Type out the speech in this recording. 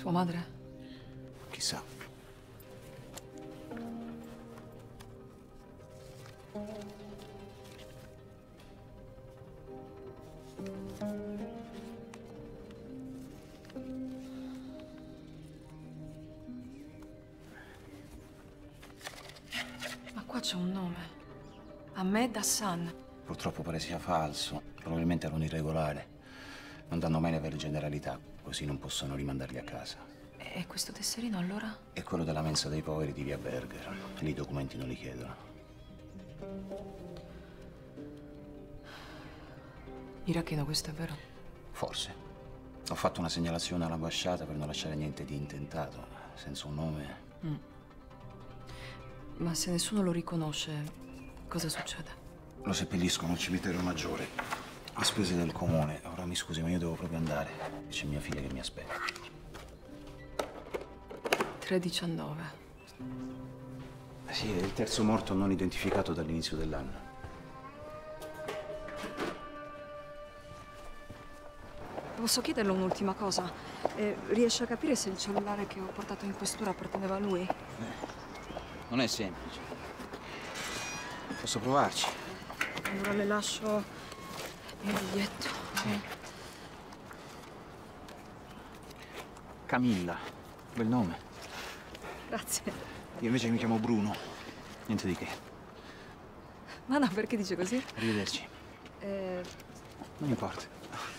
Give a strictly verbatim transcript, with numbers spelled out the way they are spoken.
Sua madre? Chissà. Ma qua c'è un nome. Ahmed Hassan. Purtroppo pare sia falso. Probabilmente era un irregolare. Non danno mai le vere generalità, così non possono rimandarli a casa. E questo tesserino allora? È quello della mensa dei poveri di via Berger. Lì i documenti non li chiedono. Iracheno, questo è vero? Forse. Ho fatto una segnalazione all'ambasciata per non lasciare niente di intentato. Senza un nome. Mm. Ma se nessuno lo riconosce, cosa succede? Lo seppelliscono al cimitero maggiore, a spese del comune. Ora mi scusi, ma io devo proprio andare. C'è mia figlia che mi aspetta. tre diciannove. Sì, è il terzo morto non identificato dall'inizio dell'anno. Posso chiederle un'ultima cosa? Eh, riesce a capire se il cellulare che ho portato in questura apparteneva a lui? Eh, non è semplice. Posso provarci. Allora le lascio il biglietto. Sì. Camilla. Bel nome. Grazie. Io invece mi chiamo Bruno. Niente di che. Ma no, perché dice così? Arrivederci. Eh... Non importa.